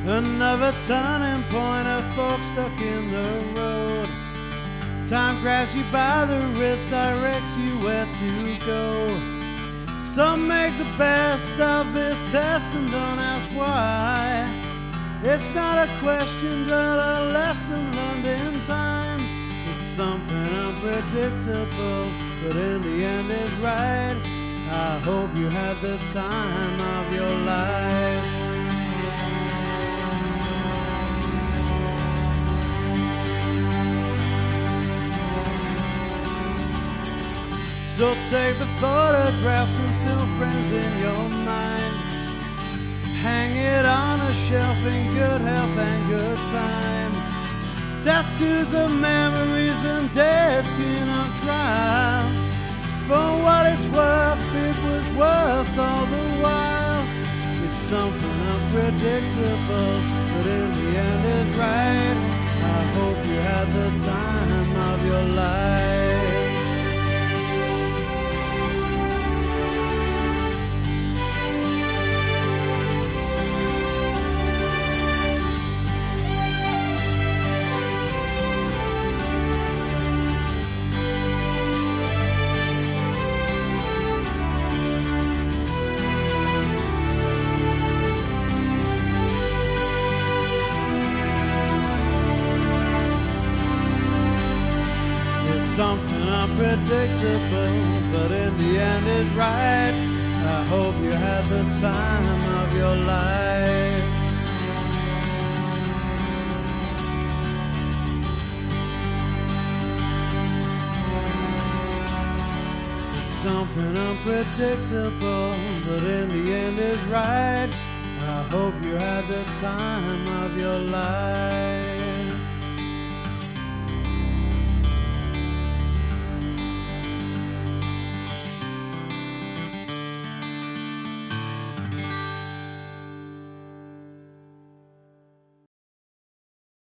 Another turning point, a fork stuck in the road. Time grabs you by the wrist, directs you where to go. Some make the best of this test and don't ask why. It's not a question but a lesson learned in time. It's something unpredictable, but in the end is right. I hope you had the time of your life. So take the photographs and still friends in your mind. Hang it on a shelf in good health and good time. Tattoos of memories and dead skin on trial. For what it's worth, it was worth all the while. It's something unpredictable, but in the end is right. I hope you had the time of your life. Something unpredictable, but in the end is right. I hope you had the time of your life. Something unpredictable, but in the end is right. I hope you had the time of your life.